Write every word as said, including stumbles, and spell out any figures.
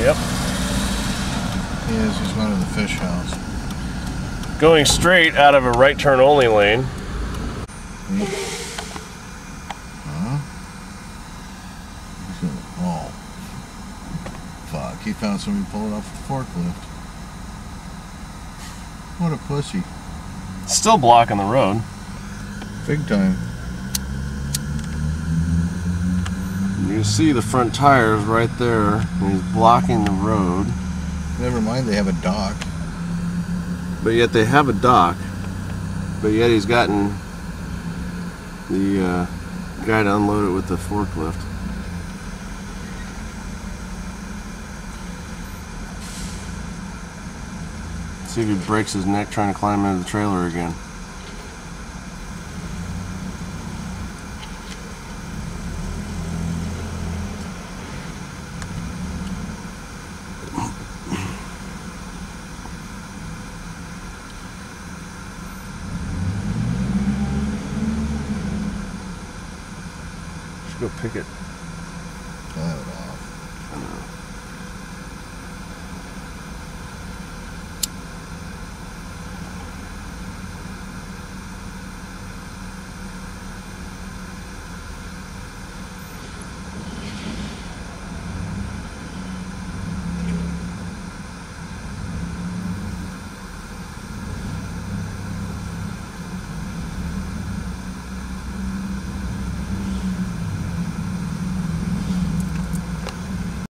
Yep. He is, he's going to the fish house. Going straight out of a right turn only lane. Huh? Oh. Fuck, he found somebody pulling off the forklift. What a pussy. Still blocking the road. Big time. You see the front tires right there, and he's blocking the road. Never mind, they have a dock. But yet they have a dock, but yet he's gotten the uh, guy to unload it with the forklift. See if he breaks his neck trying to climb into the trailer again. Go pick it. I'll have it off. I know.